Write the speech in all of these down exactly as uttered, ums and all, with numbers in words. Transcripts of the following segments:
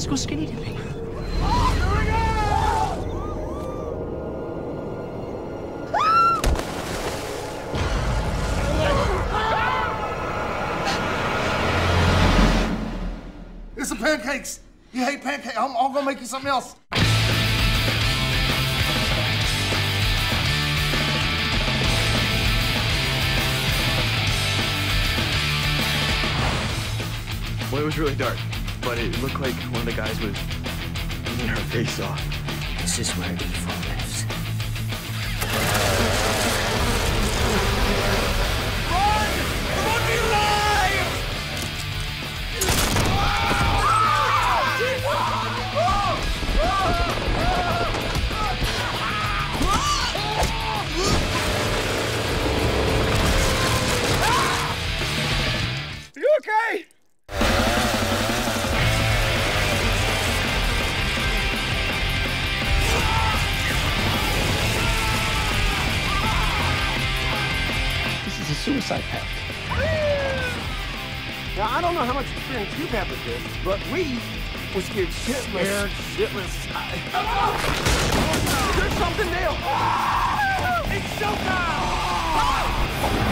go skinny dipping. It's some pancakes. You hate pancakes. I'm, I'm gonna make you something else. Well, it was really dark, but it looked like one of the guys was eating her face off. This is where evil lives. You okay? This is a suicide pact. Now, I don't know how much experience you've had with this, but we were scared shitless. Scared shitless. There's something there. It's showtime!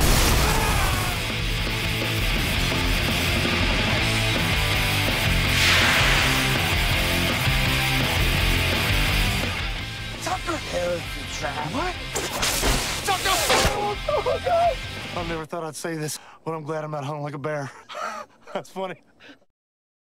Tucker! Here's the trap. What? Tucker! Oh, God. I never thought I'd say this, but I'm glad I'm not hung like a bear. That's funny.